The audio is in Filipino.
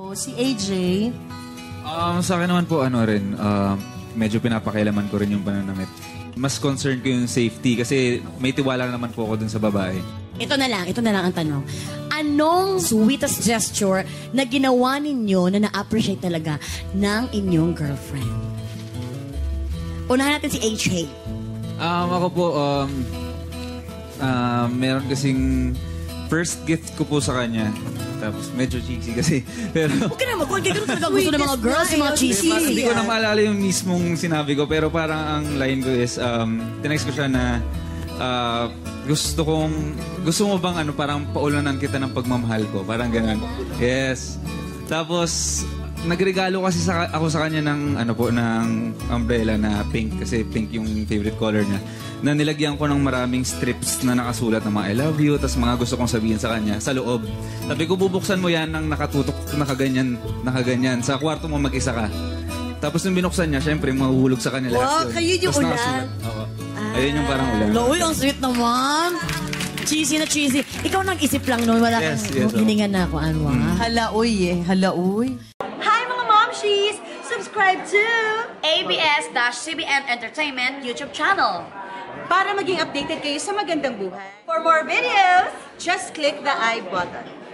Si AJ? Sa akin naman po, medyo pinapakailaman ko rin yung pananamit. Mas concerned ko yung safety kasi may tiwala naman po ako dun sa babae. Ito na lang ang tanong. Anong sweetest gesture na ginawa ninyo na na-appreciate talaga ng inyong girlfriend? Unahan natin si AJ. Ako po, meron kasing first gift ko po sa kanya. Tapos medyo cheesy kasi. Pero huwag ka na mag-huwag kayo talaga gusto ng mga girls, yung mga cheesy. Hindi ko na maalala yung mismong sinabi ko. Pero parang ang line ko is, tinext ko siya na, gusto mo bang parang paulanan kita ng pagmamahal ko? Parang ganun. Yes. Tapos, nagregalo kasi ako sa kanya ng, ng umbrella na pink. Kasi pink yung favorite color niya. Na nilagyan ko ng maraming strips na nakasulat ng mga I love you, tapos mga gusto kong sabihin sa kanya, sa loob. Sabi ko, bubuksan mo yan ng nakatutok, nakaganyan. Sa kwarto mo mag-isa ka. Tapos nung binuksan niya, syempre, mahuhulog sa kanya lahat yun. Wow, kayo yung ulan. Ayun yung parang ulan. Uy, ang sweet naman. Cheesy na cheesy. Ikaw nag-isip lang noon, wala kang hiningan na ako, Anwa. Hala, uy. Hi mga momshies! Subscribe to ABS-CBN Entertainment YouTube channel. Para maging updated kayo sa Magandang Buhay, For more videos, just click the I button.